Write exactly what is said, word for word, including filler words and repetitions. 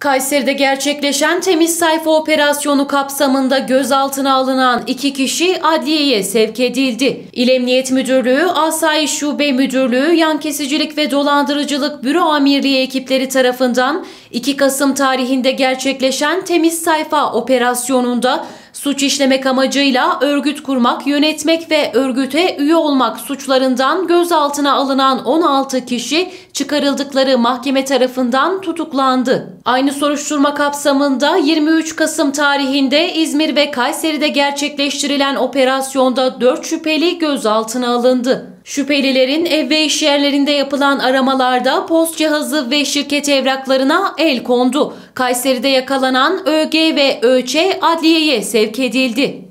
Kayseri'de gerçekleşen temiz sayfa operasyonu kapsamında gözaltına alınan iki kişi adliyeye sevk edildi. İl Emniyet Müdürlüğü, Asayiş Şube Müdürlüğü, Yan Kesicilik ve Dolandırıcılık Büro Amirliği ekipleri tarafından iki Kasım tarihinde gerçekleşen temiz sayfa operasyonunda suç işlemek amacıyla örgüt kurmak, yönetmek ve örgüte üye olmak suçlarından gözaltına alınan on altı kişi çıkarıldıkları mahkeme tarafından tutuklandı. Aynı soruşturma kapsamında yirmi üç Kasım tarihinde İzmir ve Kayseri'de gerçekleştirilen operasyonda dört şüpheli gözaltına alındı. Şüphelilerin ev ve iş yerlerinde yapılan aramalarda post cihazı ve şirket evraklarına el kondu. Kayseri'de yakalanan ÖG ve ÖÇ adliyeye sevk edildi.